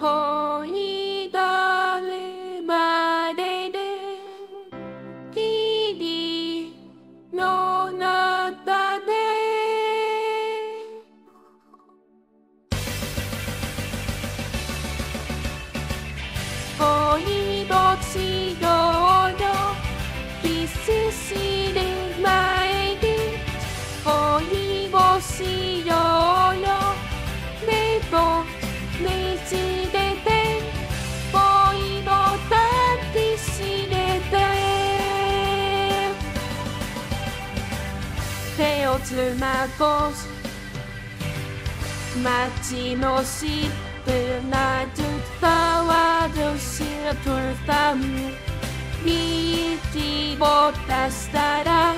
恋だるまでで霧の中で恋をしようよキスする前に恋をしようよ目をねじれて恋の抱きしめて手をつなごう街のシップなじ伝わるシルプサム息を出したら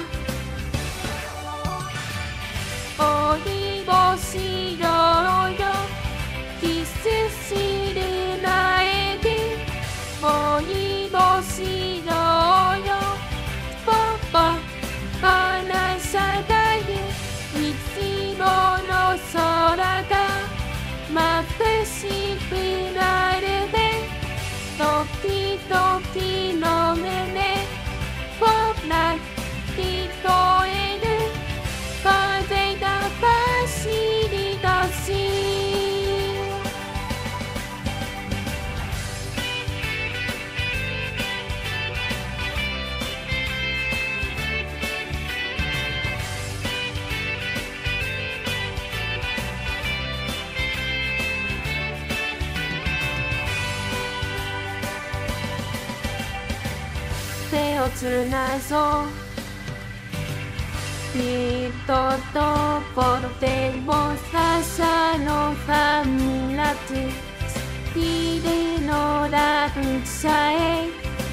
恋をしようよキスする前に恋をしようよポポ離さないいつもの空が眩しくなるね時々の胸ほら聞こえる風が走り出し手をつなそう人ところでも笹のファミラティスピリのラブさえ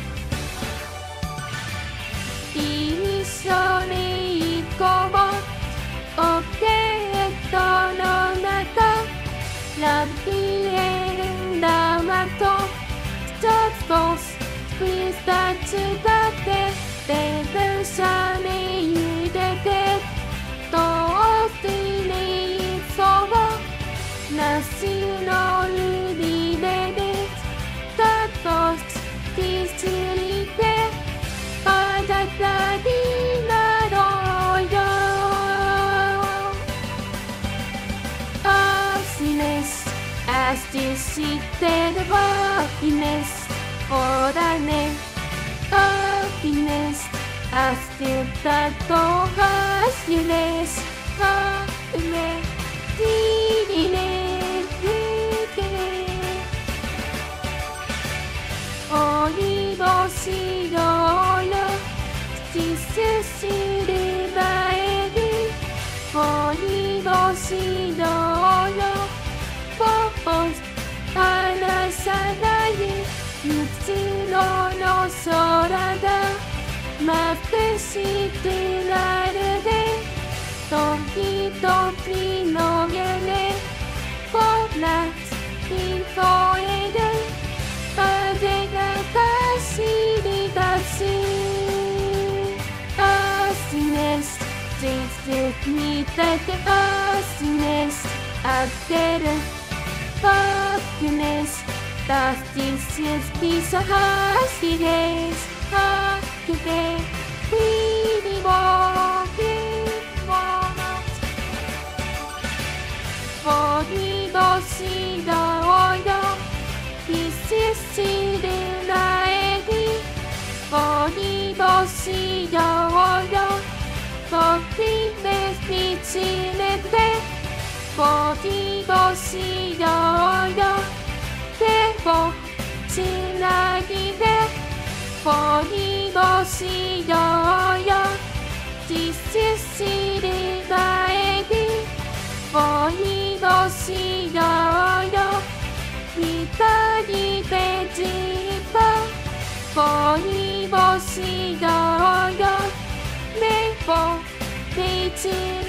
一緒に行こうオケットの中ラビエンダマとストップPlease touchだけで電車に入れてどうしてにそうなしの海でだとキスして裸になろうよハピネス明日してればハピネスほらね、ハピネス、明日だとハピネス、ハピネス、いいね、いいね。恋をしようよ、キスする前に恋をしようよ、ポッポ離さないいつもの空が眩しくなるね時々の夢ほら聞こえる風が走り出すハピネス実に出てハピネス当てるハピネスDas ist dieser Happiness, Happiness, we walk in one. 恋をしようよ、キスする前に恋をしようよ、時目見つめて恋をしようよ手をつなぎで恋をしようよキスする前に恋をしようよ左でじっと恋をしようよ目を見つめ